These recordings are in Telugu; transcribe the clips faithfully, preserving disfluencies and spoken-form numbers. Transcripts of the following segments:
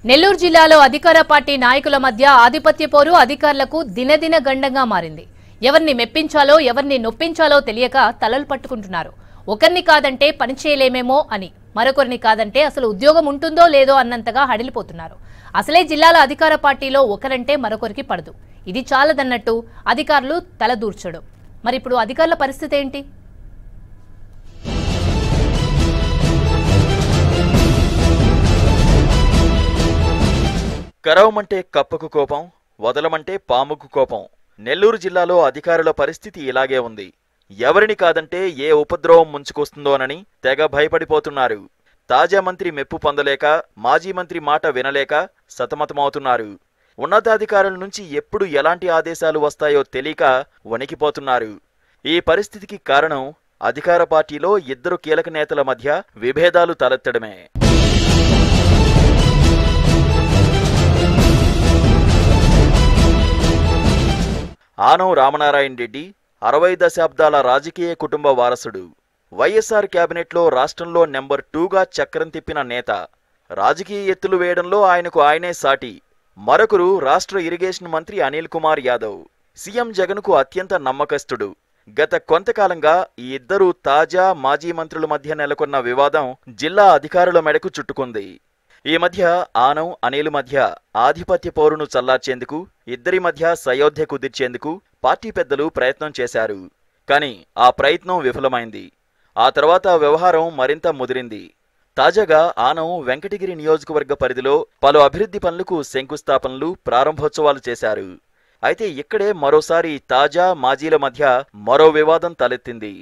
నెల్లూరు జిల్లాలో అధికార పార్టీ నాయకుల మధ్య ఆధిపత్య పోరు అధికారులకు దినదిన గండంగా మారింది. ఎవరిని మెప్పించాలో ఎవరిని నొప్పించాలో తెలియక తలలు పట్టుకుంటున్నారు. ఒకరిని కాదంటే పని చేయలేమేమో అని, మరొకరిని కాదంటే అసలు ఉద్యోగం ఉంటుందో లేదో అన్నంతగా హడిలిపోతున్నారు. అసలే జిల్లాల అధికార పార్టీలో ఒకరంటే మరొకరికి పడదు. ఇది చాలదన్నట్టు అధికారులు తలదూర్చడం. మరి ఇప్పుడు అధికారుల పరిస్థితి ఏంటి? కరవమంటే కప్పకు కోపం, వదలమంటే పాముకు కోపం. నెల్లూరు జిల్లాలో అధికారుల పరిస్థితి ఇలాగే ఉంది. ఎవరిని కాదంటే ఏ ఉపద్రవం ముంచుకొస్తుందోనని తెగ భయపడిపోతున్నారు. తాజా మంత్రి మెప్పు పొందలేక, మాజీ మంత్రి మాట వినలేక సతమతమవుతున్నారు. ఉన్నతాధికారుల నుంచి ఎప్పుడు ఎలాంటి ఆదేశాలు వస్తాయో తెలియక వణికిపోతున్నారు. ఈ పరిస్థితికి కారణం అధికార పార్టీలో ఇద్దరు కీలక నేతల మధ్య విభేదాలు తలెత్తడమే. ఆనం రామనారాయణ రెడ్డి అరవై దశాబ్దాల రాజకీయ కుటుంబ వారసుడు. వైఎస్ఆర్ క్యాబినెట్లో రాష్ట్రంలో నెంబర్ టూగా చక్రం తిప్పిన నేత. రాజకీయ ఎత్తులు వేయడంలో ఆయనకు ఆయనే సాటి. మరొకరు రాష్ట్ర ఇరిగేషన్ మంత్రి అనిల్ కుమార్ యాదవ్. సీఎం జగన్కు అత్యంత నమ్మకస్తుడు. గత కొంతకాలంగా ఈ ఇద్దరు తాజా మాజీ మంత్రుల మధ్య నెలకొన్న వివాదం జిల్లా అధికారుల మెడకు చుట్టుకుంది. ఈ మధ్య ఆనం అనిల్ మధ్య ఆధిపత్య పోరును చల్లార్చేందుకు, ఇద్దరి మధ్య సయోధ్య కుదిర్చేందుకు పార్టీ పెద్దలు ప్రయత్నం చేశారు. కానీ ఆ ప్రయత్నం విఫలమైంది. ఆ తర్వాత వ్యవహారం మరింత ముదిరింది. తాజాగా ఆనం వెంకటగిరి నియోజకవర్గ పరిధిలో పలు అభివృద్ధి పనులకు శంకుస్థాపనలు, ప్రారంభోత్సవాలు చేశారు. అయితే ఇక్కడే మరోసారి తాజా మాజీల మధ్య మరో వివాదం తలెత్తింది.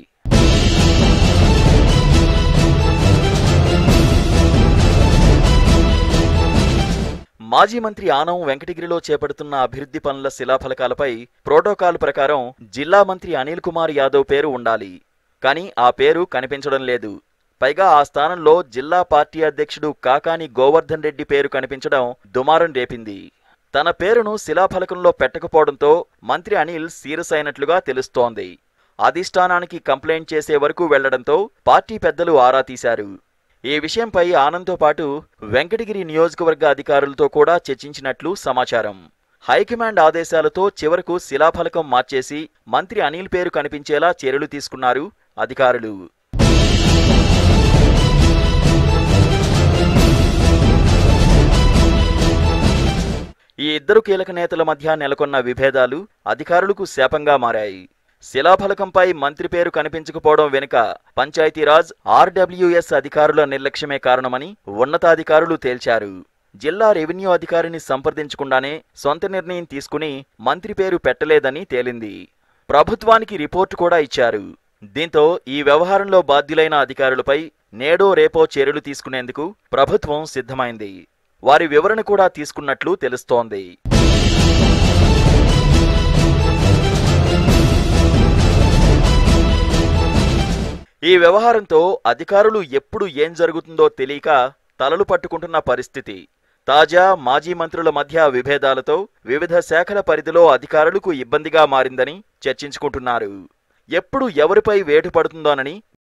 మాజీ మంత్రి ఆనం వెంకటగిరిలో చేపడుతున్న అభివృద్ధి పనుల శిలాఫలకాలపై ప్రోటోకాల్ ప్రకారం జిల్లా మంత్రి అనిల్ కుమార్ యాదవ్ పేరు ఉండాలి. కానీ ఆ పేరు కనిపించడం లేదు. పైగా ఆ స్థానంలో జిల్లా పార్టీ అధ్యక్షుడు కాకాని గోవర్ధన్ రెడ్డి పేరు కనిపించడం దుమారం రేపింది. తన పేరును శిలాఫలకంలో పెట్టకపోవడంతో మంత్రి అనిల్ సీరియస్ అయినట్లుగా తెలుస్తోంది. అధిష్టానానికి కంప్లైంట్ చేసే వరకు వెళ్లడంతో పార్టీ పెద్దలు ఆరా తీశారు. ఈ విషయంపై ఆనంద్తో పాటు వెంకటగిరి నియోజకవర్గ అధికారులతో కూడా చర్చించినట్లు సమాచారం. హైకమాండ్ ఆదేశాలతో చివరకు శిలాఫలకం మార్చేసి మంత్రి అనిల్ పేరు కనిపించేలా చర్యలు తీసుకున్నారు అధికారులు. ఈ ఇద్దరు కీలక నేతల మధ్య నెలకొన్న విభేదాలు అధికారులకు శాపంగా మారాయి. శిలాఫలకంపై మంత్రి పేరు కనిపించకపోవడం వెనుక పంచాయతీరాజ్, ఆర్డబ్ల్యూఎస్ అధికారుల నిర్లక్ష్యమే కారణమని ఉన్నతాధికారులు తేల్చారు. జిల్లా రెవెన్యూ అధికారిని సంప్రదించకుండానే సొంత నిర్ణయం తీసుకుని మంత్రి పేరు పెట్టలేదని తేలింది. ప్రభుత్వానికి రిపోర్టు కూడా ఇచ్చారు. దీంతో ఈ వ్యవహారంలో బాధ్యులైన అధికారులపై నేడో రేపో చర్యలు తీసుకునేందుకు ప్రభుత్వం సిద్ధమైంది. వారి వివరణ కూడా తీసుకున్నట్లు తెలుస్తోంది. ఈ వ్యవహారంతో అధికారులు ఎప్పుడు ఏం జరుగుతుందో తెలియక తలలు పట్టుకుంటున్న పరిస్థితి. తాజా మాజీ మంత్రుల మధ్య విభేదాలతో వివిధ శాఖల పరిధిలో అధికారులకు ఇబ్బందిగా మారిందని చర్చించుకుంటున్నారు. ఎప్పుడు ఎవరిపై వేటు పడుతుందోనని